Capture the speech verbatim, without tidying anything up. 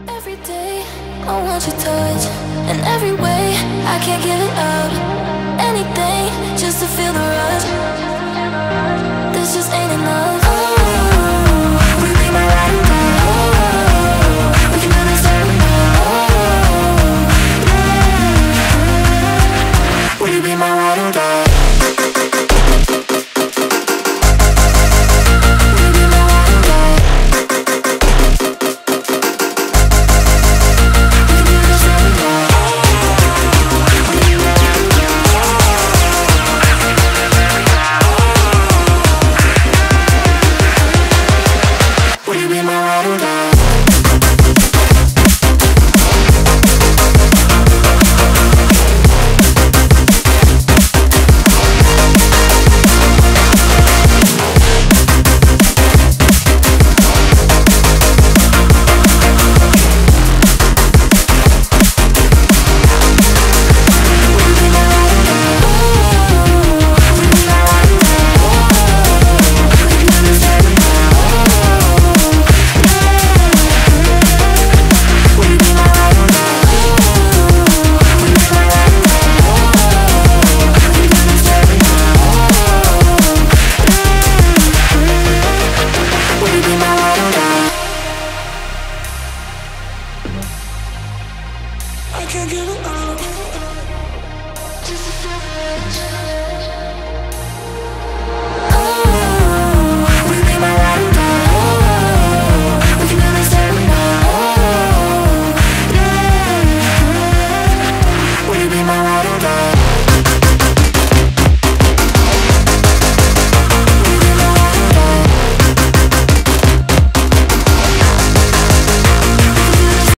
Every day, I want your touch, in every way, I can't give it up. Anything, just to feel the rush. This just ain't enough. Oh, will you be my ride or die? Oh, we can do this every night. Oh, will you be my ride or die? I can't give it up.